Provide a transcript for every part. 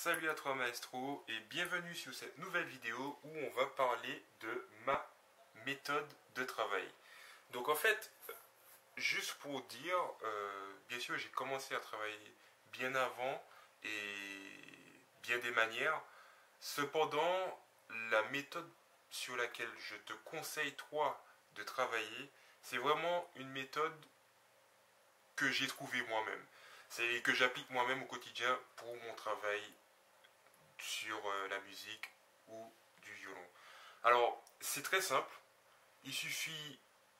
Salut à toi maestro et bienvenue sur cette nouvelle vidéo où on va parler de ma méthode de travail. Donc en fait, juste pour dire, bien sûr j'ai commencé à travailler bien avant et bien des manières. Cependant, la méthode sur laquelle je te conseille toi de travailler, c'est vraiment une méthode que j'ai trouvée moi-même. C'est que j'applique moi-même au quotidien pour mon travail sur la musique ou du violon. Alors, c'est très simple. Il suffit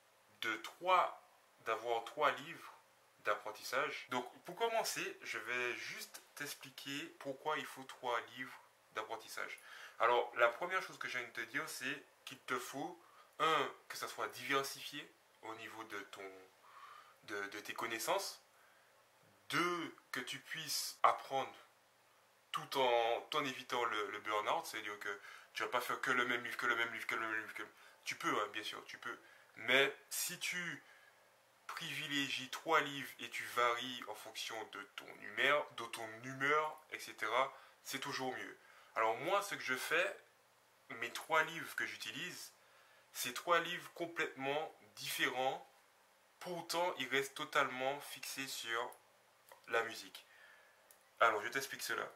d'avoir trois livres d'apprentissage. Donc, pour commencer, je vais juste t'expliquer pourquoi il faut trois livres d'apprentissage. Alors, la première chose que j'ai envie de te dire, c'est qu'il te faut, que ça soit diversifié au niveau de tes connaissances. Deux, que tu puisses apprendre tout en évitant le burn-out, c'est-à-dire que tu vas pas faire que le même livre, que le même livre, que le même livre. Tu peux, hein, bien sûr, tu peux. Mais si tu privilégies trois livres et tu varies en fonction de ton humeur, etc., c'est toujours mieux. Alors moi, ce que je fais, mes trois livres que j'utilise, c'est trois livres complètement différents. Pourtant, ils restent totalement fixés sur la musique. Alors, je t'explique cela.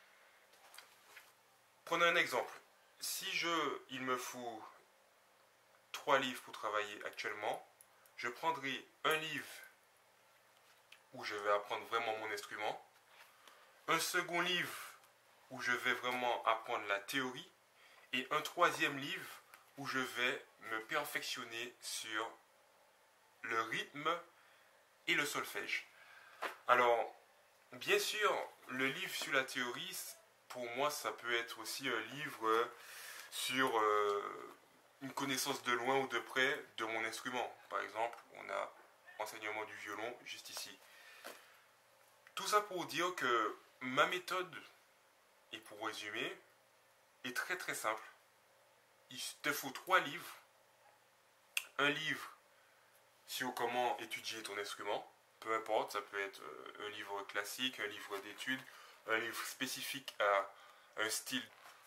Prenons un exemple. Si il me faut trois livres pour travailler actuellement, je prendrai un livre où je vais apprendre vraiment mon instrument, un second livre où je vais vraiment apprendre la théorie, et un troisième livre où je vais me perfectionner sur le rythme et le solfège. Alors, bien sûr, le livre sur la théorie, pour moi, ça peut être aussi un livre sur une connaissance de loin ou de près de mon instrument. Par exemple, on a enseignement du violon juste ici. Tout ça pour dire que ma méthode, et pour résumer, est très très simple. Il te faut trois livres. Un livre sur comment étudier ton instrument, peu importe, ça peut être un livre classique, un livre d'études, un livre spécifique à un style,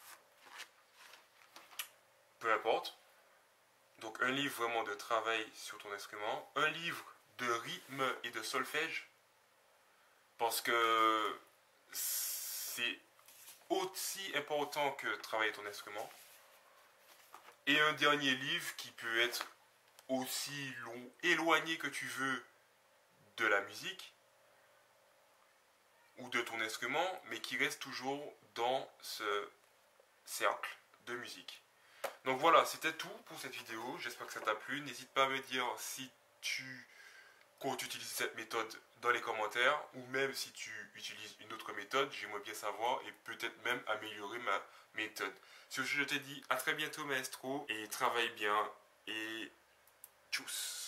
peu importe. Donc un livre vraiment de travail sur ton instrument, un livre de rythme et de solfège, parce que c'est aussi important que travailler ton instrument. Et un dernier livre qui peut être aussi éloigné que tu veux de la musique ou de ton instrument, mais qui reste toujours dans ce cercle de musique. Donc voilà, c'était tout pour cette vidéo. J'espère que ça t'a plu. N'hésite pas à me dire si tu comptes utiliser cette méthode dans les commentaires, ou même si tu utilises une autre méthode, j'aimerais bien savoir et peut-être même améliorer ma méthode. Sur ce, je te dis à très bientôt maestro, et travaille bien, et tchuss.